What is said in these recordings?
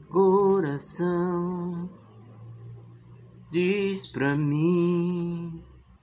Coração, diz pra mim,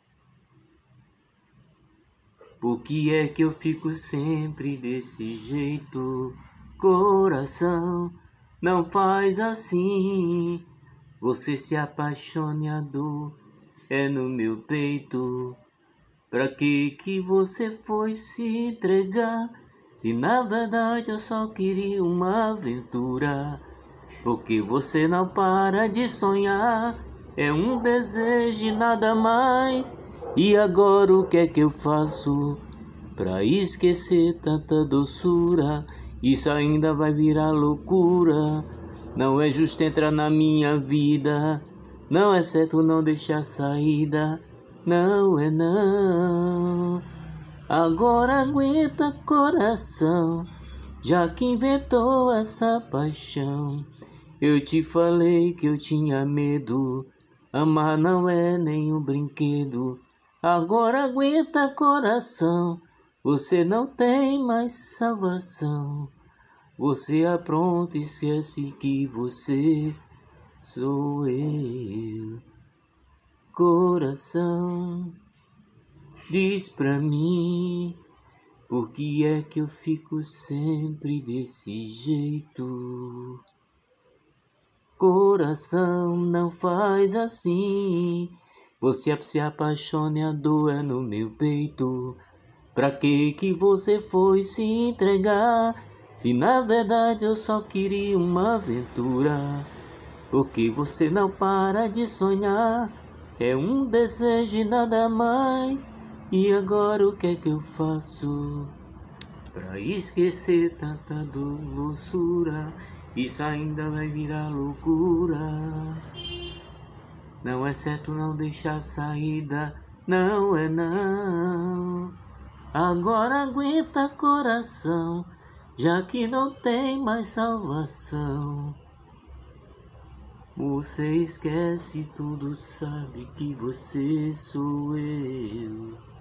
por que é que eu fico sempre desse jeito? Coração, não faz assim. Você se apaixone, a dor é no meu peito. Pra que você foi se entregar? Se na verdade eu só queria uma aventura. Porque você não para de sonhar, é um desejo e nada mais. E agora o que é que eu faço pra esquecer tanta doçura? Isso ainda vai virar loucura. Não é justo entrar na minha vida, não é certo não deixar saída. Não é não. Agora aguenta, coração, já que inventou essa paixão. Eu te falei que eu tinha medo, amar não é nenhum brinquedo. Agora aguenta, coração, você não tem mais salvação. Você apronta e esquece que você sou eu. Coração, diz pra mim, por que é que eu fico sempre desse jeito? Coração, não faz assim. Você se apaixone, a dor é no meu peito. Pra que você foi se entregar? Se na verdade eu só queria uma aventura. Porque você não para de sonhar, é um desejo e nada mais. E agora o que é que eu faço pra esquecer tanta doçura? Isso ainda vai virar loucura. Não é certo não deixar saída, não é não. Agora aguenta, coração, já que não tem mais salvação. Você esquece tudo, sabe que você sou eu.